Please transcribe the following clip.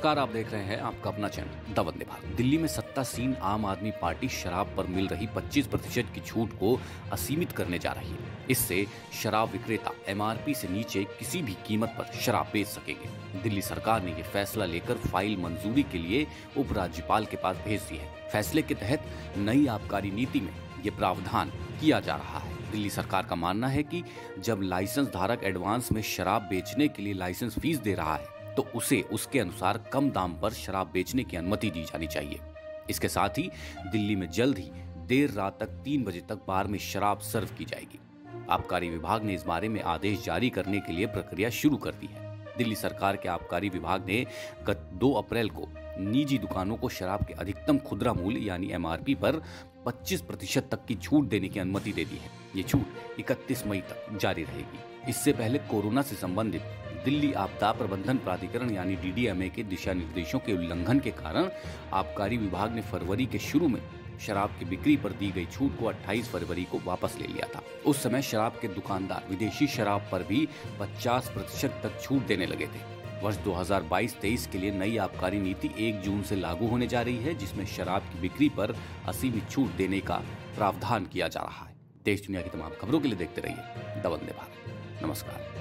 नमस्कार, आप देख रहे हैं आपका अपना चैनल द वंदे भारत। दिल्ली में सत्तासीन आम आदमी पार्टी शराब पर मिल रही 25% की छूट को असीमित करने जा रही है। इससे शराब विक्रेता एमआरपी से नीचे किसी भी कीमत पर शराब बेच सकेंगे। दिल्ली सरकार ने ये फैसला लेकर फाइल मंजूरी के लिए उपराज्यपाल के पास भेज दी है। फैसले के तहत नई आबकारी नीति में ये प्रावधान किया जा रहा है। दिल्ली सरकार का मानना है कि जब लाइसेंस धारक एडवांस में शराब बेचने के लिए लाइसेंस फीस दे रहा है तो उसे उसके अनुसार कम दाम पर शराब बेचने की अनुमति दी जानी चाहिए। इसके साथ ही दिल्ली में जल्द ही देर रात तक 3 बजे तक बार में शराब सर्व की जाएगी। आबकारी विभाग ने इस बारे में आदेश जारी करने के लिए प्रक्रिया शुरू कर दी है। दिल्ली सरकार के आबकारी विभाग ने गत 2 अप्रैल को निजी दुकानों को शराब के अधिकतम खुदरा मूल्य यानी एमआरपी पर 25% तक की छूट देने की अनुमति दे दी है। ये छूट 31 मई तक जारी रहेगी। इससे पहले कोरोना से संबंधित दिल्ली आपदा प्रबंधन प्राधिकरण यानी डीडीएमए के दिशा निर्देशों के उल्लंघन के कारण आबकारी विभाग ने फरवरी के शुरू में शराब की बिक्री पर दी गई छूट को 28 फरवरी को वापस ले लिया था। उस समय शराब के दुकानदार विदेशी शराब पर भी 50% तक छूट देने लगे थे। वर्ष 2022-23 के लिए नई आबकारी नीति 1 जून से लागू होने जा रही है, जिसमें शराब की बिक्री पर असीमित छूट देने का प्रावधान किया जा रहा है। देश दुनिया की तमाम खबरों के लिए देखते रहिए द वंदे भारत। नमस्कार।